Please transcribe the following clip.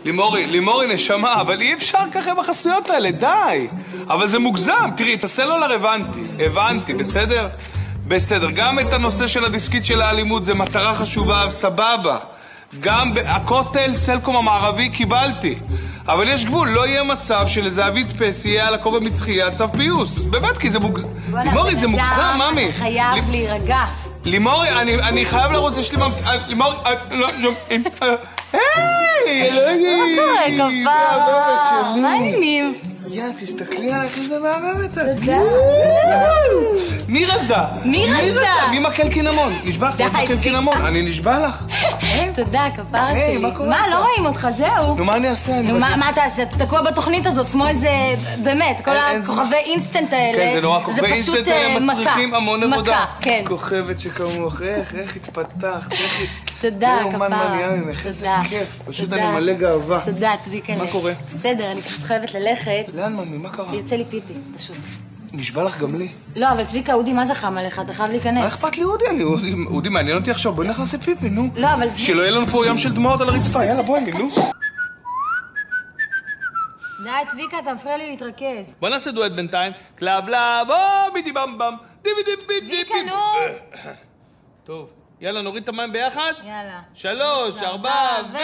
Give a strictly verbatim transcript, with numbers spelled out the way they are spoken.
לימורי, לימורי נשמה, אבל אי אפשר ככה עם החסויות האלה, די. אבל זה מוגזם, תראי, את הסלולר הבנתי, הבנתי, בסדר? בסדר, גם את הנושא של הדיסקית של האלימות, זה מטרה חשובה, סבבה. גם הכותל, סלקום המערבי, קיבלתי. אבל יש גבול, לא יהיה מצב שלזהבית פס יהיה על הכובע מצחייה צו פיוס. באמת, כי זה מוגזם. לימורי, זה מוגזם, ממי. אתה חייב להירגע. לימורי, אני חייב לרוץ, יש לי... לימורי, לא... היי, אלוהים! מה קורה, כפרה? מה העניינים? יא, תסתכלי עליך איזה מהממת. תודה. מי רזה? מי רזה? מי מקל קינמון? נשבע לך, עוד מקל קינמון. אני נשבע לך. תודה, כפרה שלי. מה, לא רואים אותך, זהו. נו, מה אני אעשה? נו, מה תעשה? אתה תקוע בתוכנית הזאת, כמו איזה... באמת, כל הכוכבי אינסטנט האלה. כן, זה נורא, כוכבי אינסטנט האלה מצריכים המון עבודה. מכה, כן. כוכבת שכמוך, איך, איך התפתחת, איך... תודה, כפרה. אומן מניעה ממך, איזה כיף. פשוט אני מלא גאווה. תודה, צביקה. מה קורה? בסדר, אני פשוט חייבת ללכת. לאן, ממי? מה קרה? יוצא לי פיפי, פשוט. נשבע לך גם לי. לא, אבל צביקה, אודי, מה זה חם עליך? אתה חייב להיכנס. מה אכפת לי אודי? אני, אודי, אודי, מעניין אותי עכשיו. בואי נלך לעשות פיפי, נו. לא, אבל... שלא יהיה לנו פה ים של דמעות על הרצפה. יאללה, בואי, נו. די, צביקה, אתה מפריע לי להתרכז. בוא נעשה דואט בינתיים. קלב לב, או בידי במ במ. דיבי דיבי דיבי. צביקה, נו. טוב, יאללה, נוריד את המים ביחד? יאללה. שלוש, ארבע, ו...